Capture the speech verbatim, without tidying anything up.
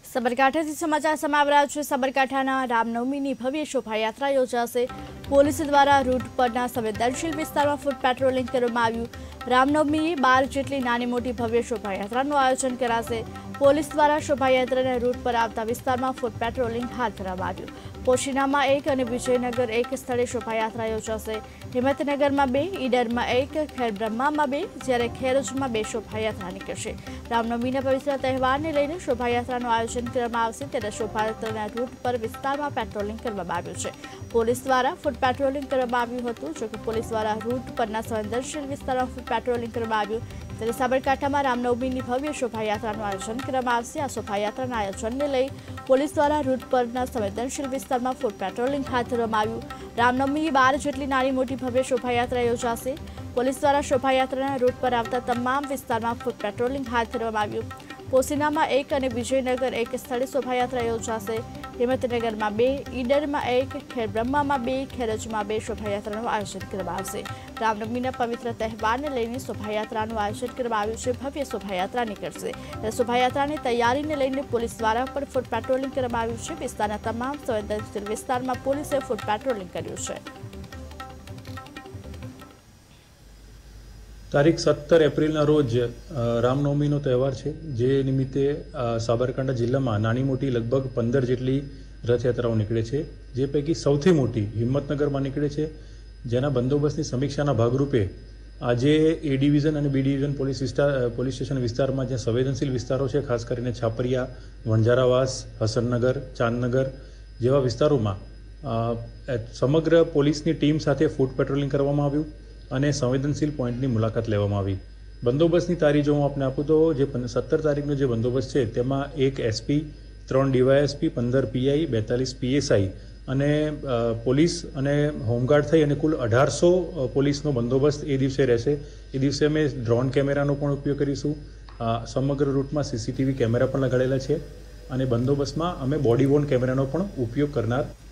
સાબરકાંઠાથી સમાચાર સમાવી રહ્યા છે। સાબરકાંઠાના રામનવમીની ભવ્ય શોભાયાત્રા યોજાશે। પોલીસ દ્વારા રૂટ પરના સંવેદનશીલ વિસ્તારમાં ફૂટ પેટ્રોલિંગ કરવામાં આવ્યું। રામનવમીએ બાર જેટલી નાની મોટી ભવ્ય શોભાયાત્રાનું આયોજન કરાશે। પોલીસ દ્વારા શોભાયાત્રાના રૂટ પર આવતા વિસ્તારમાં ફૂટ પેટ્રોલિંગ હાથ ધરવામાં આવ્યું। પોશીનામાં એક અને વિજયનગર એક સ્થળે શોભાયાત્રા યોજાશે। હિંમતનગરમાં બે, ઈડરમાં એક, ખેડબ્રહ્મામાં બે, જ્યારે ખેરજમાં બે શોભાયાત્રા નીકળશે। રામનવમીના પવિત્ર તહેવારને લઈને શોભાયાત્રાનું આયોજન કરવામાં આવશે, ત્યારે શોભાયાત્રાના રૂટ પર વિસ્તારમાં પેટ્રોલિંગ કરવામાં આવ્યું છે। પોલીસ દ્વારા ફૂટ પેટ્રોલિંગ કરવામાં આવ્યું હતું। જોકે પોલીસ દ્વારા રૂટ પરના સંવેદનશીલ વિસ્તારમાં ફૂટ પેટ્રોલિંગ કરવામાં આવ્યું, ત્યારે સાબરકાંઠામાં રામનવમીની ભવ્ય શોભાયાત્રાનું આયોજન કરવામાં આવશે। આ શોભાયાત્રાના આયોજનને લઈ પોલીસ દ્વારા રૂટ પરના સંવેદનશીલ વિસ્તારમાં ફૂટ પેટ્રોલિંગ હાથ ધરવામાં આવ્યું। રામનવમીએ બાર જેટલી નાની મોટી ભવ્ય શોભાયાત્રા યોજાશે। પોલીસ દ્વારા શોભાયાત્રાના રૂટ પર આવતા તમામ વિસ્તારમાં ફૂટ પેટ્રોલિંગ હાથ ધરવામાં આવ્યું। પોશીનામાં એક અને વિજયનગર એક સ્થળે શોભાયાત્રા યોજાશે। હિંમતનગરમાં બે, ઈડરમાં એક, ખેડબ્રહ્મામાં બે, ખેરજમાં બે શોભાયાત્રાનું આયોજન કરવામાં આવશે। રામનવમીના પવિત્ર તહેવારને લઈને શોભાયાત્રાનું આયોજન કરવામાં આવ્યું છે। ભવ્ય શોભાયાત્રા નીકળશે, ત્યારે શોભાયાત્રાની તૈયારીને લઈને પોલીસ દ્વારા પણ ફૂટ પેટ્રોલિંગ કરવામાં આવ્યું છે। વિસ્તારના તમામ સંવેદનશીલ વિસ્તારમાં પોલીસે ફૂટ પેટ્રોલિંગ કર્યું છે। તારીખ સત્તર એપ્રિલના રોજ રામનવમીનો તહેવાર છે, જે નિમિત્તે સાબરકાંઠા જિલ્લામાં નાની મોટી લગભગ પંદર જેટલી રથયાત્રાઓ નીકળે છે, જે પૈકી સૌથી મોટી હિંમતનગરમાં નીકળે છે, જેના બંદોબસ્તની સમીક્ષાના ભાગરૂપે આજે એ ડિવિઝન અને બી ડિવિઝન પોલીસ વિસ્તાર પોલીસ સ્ટેશન વિસ્તારમાં જ્યાં સંવેદનશીલ વિસ્તારો છે, ખાસ કરીને છાપરિયા, વણઝારાવાસ, હસનનગર, ચાંદનગર જેવા વિસ્તારોમાં સમગ્ર પોલીસની ટીમ સાથે ફૂટ પેટ્રોલિંગ કરવામાં આવ્યું અને સંવેદનશીલ પોઈન્ટની મુલાકાત લેવામાં આવી। બંદોબસ્તની તારીખ જો હું આપને આપું તો જે સત્તર તારીખનો જે બંદોબસ્ત છે, તેમાં એક એસપી, ત્રણ ડીવાયએસપી, પંદર પીઆઈ, બેતાલીસ પીએસઆઈ અને પોલીસ અને હોમગાર્ડ થઈ અને કુલ અઢારસો પોલીસનો બંદોબસ્ત એ દિવસે રહેશે। એ દિવસે અમે ડ્રોન કેમેરાનો પણ ઉપયોગ કરીશું। સમગ્ર રૂટમાં સીસીટીવી કેમેરા પણ લગાડેલા છે અને બંદોબસ્તમાં અમે બોડી વોર્ન કેમેરાનો પણ ઉપયોગ કરનાર